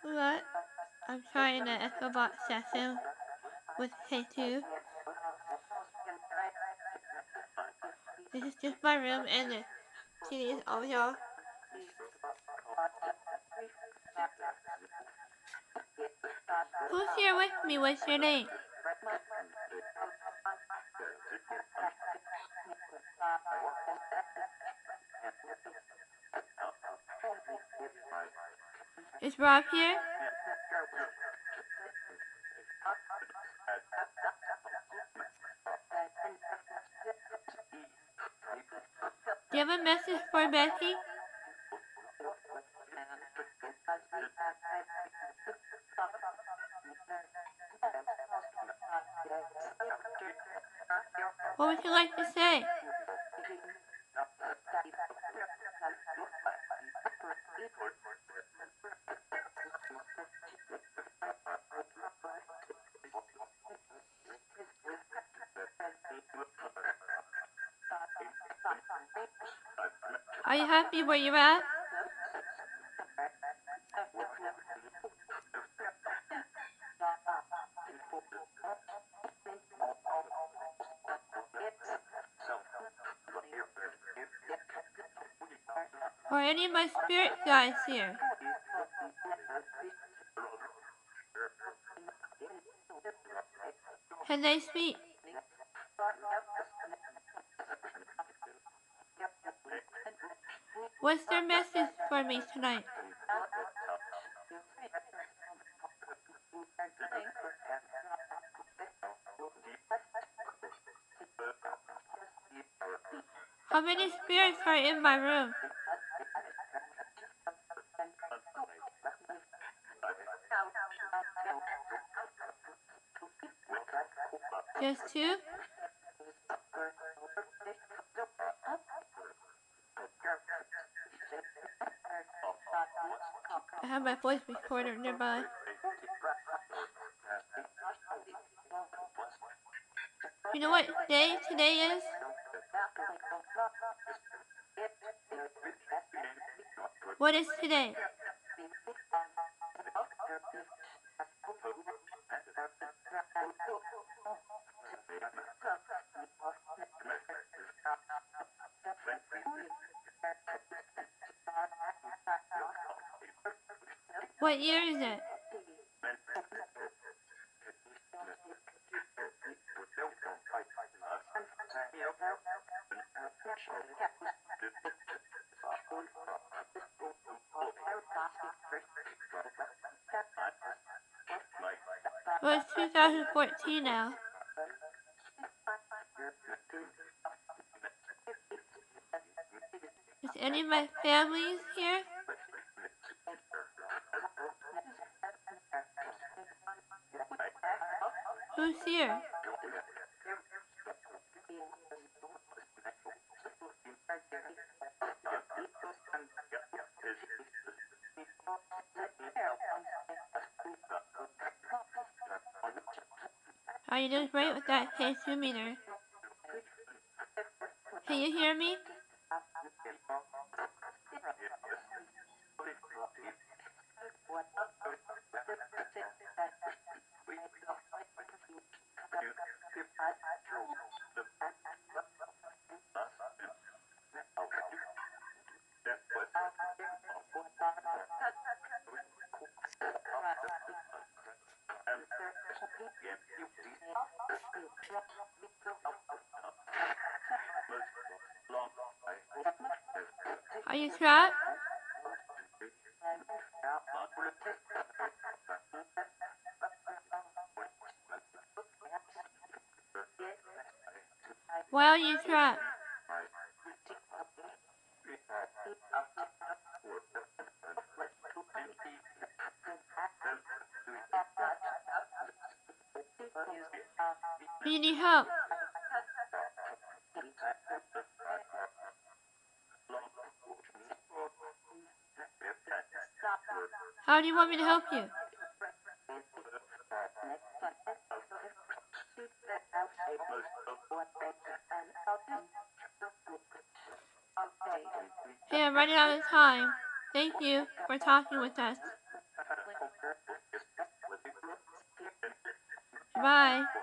But I'm trying the Echovox session with K2. This is just my room and the TV is over here. Who's here with me? What's your name? Is Rob here? Do you have a message for Becky? What would you like to say? Are you happy where you're at? Are any of my spirit guides here? Can they speak? What's their message for me tonight? How many spirits are in my room? Just two? I have my voice recorder nearby. You know what day today is? What is today? What year is it? Well, it's 2014 now. Is any of my family here? Who's here? Are you doing great with that K2 meter? Can you hear me? Are you trapped? Why are you trapped? Do you need help? How do you want me to help you? Hey, I'm running out of time. Thank you for talking with us. Bye.